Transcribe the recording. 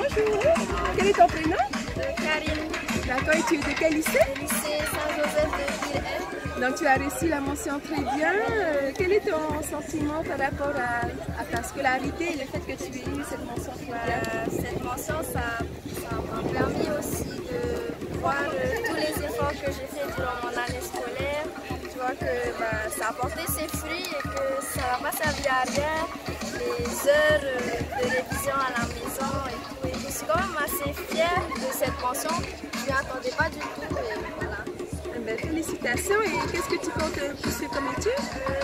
Bonjour. Quel est ton prénom? Karine. D'accord, et tu es de quel lycée? Lycée Saint-Joseph de Ville. Donc tu as reçu la mention très bien. Quel est ton sentiment par rapport à ta scolarité et le fait que tu aies eu cette mention très bien? Cette mention, ça m'a permis aussi de voir tous les efforts que j'ai fait durant mon année scolaire. Tu vois que ça a porté ses fruits et que ça n'a pas servi à rien. Les heures de révision à la maison et tout. Et je suis quand même assez fière de cette mention. Je ne m'y attendais pas du tout. Et voilà. Félicitations. Et qu'est-ce que tu comptes poursuivre comme études?